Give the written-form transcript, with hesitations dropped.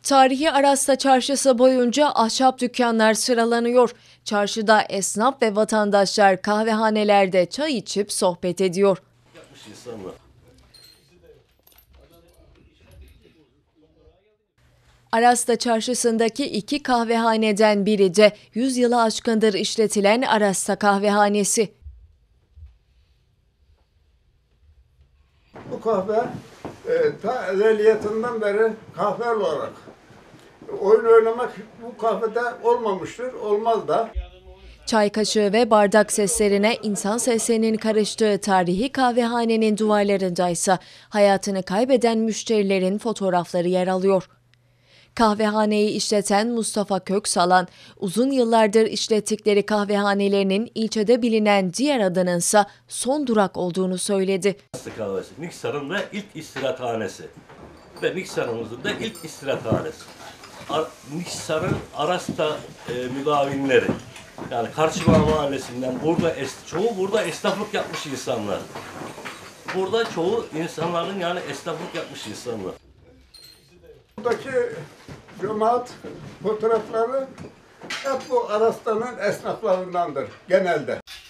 Tarihi Arasta Çarşısı boyunca ahşap dükkanlar sıralanıyor. Çarşıda esnaf ve vatandaşlar kahvehanelerde çay içip sohbet ediyor. Arasta Çarşısı'ndaki iki kahvehaneden biri de 100 yılı aşkındır işletilen Arasta Kahvehanesi. Bu kahve ta ezeliyetinden beri kahve olarak oyun oynamak bu kahvede olmamıştır, olmaz da. Çay kaşığı ve bardak seslerine insan seslerinin karıştığı tarihi kahvehanenin duvarlarındaysa hayatını kaybeden müşterilerin fotoğrafları yer alıyor. Kahvehaneyi işleten Mustafa Köksalan, uzun yıllardır işlettikleri kahvehanelerinin ilçede bilinen diğer adınınsa son durak olduğunu söyledi. Kahvesi, Niksar'ın da ilk istirahathanesi ve Niksar'ımızın da ilk istirahathanesi. Niksar'ın Arasta müdavimleri, yani Karşıbağ Mahallesi'nden çoğu burada esnaflık yapmış insanlar. Burada çoğu insanların yani esnaflık yapmış insanlar. Buradaki cemaat fotoğrafları hep bu Arasta'nın esnaflarındandır genelde.